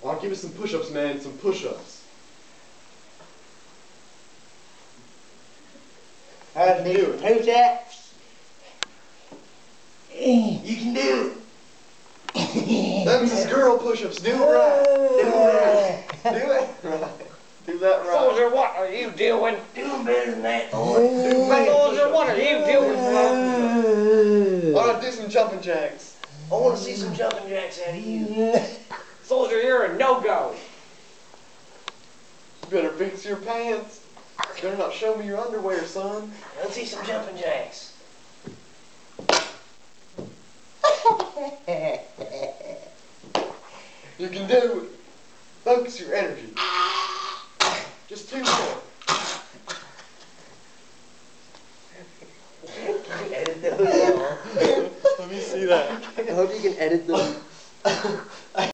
Alright, give me some push-ups, man. Some push-ups. I need do it. push-ups. You can do it. That is girl push-ups. Do it right. Do it right. Do it right. Do that right. Soldier, what are you doing? Doing better than that, boy. Do man Soldier, what are push-ups. you doing? Alright, do some jumping jacks. I want to see some jumping jacks out of you. Soldier, you're a no-go. You better fix your pants. You better not show me your underwear, son. Let's see some jumping jacks. You can do it. Focus your energy. Just 2 more. Can you edit those? Let me see that. I hope you can edit those.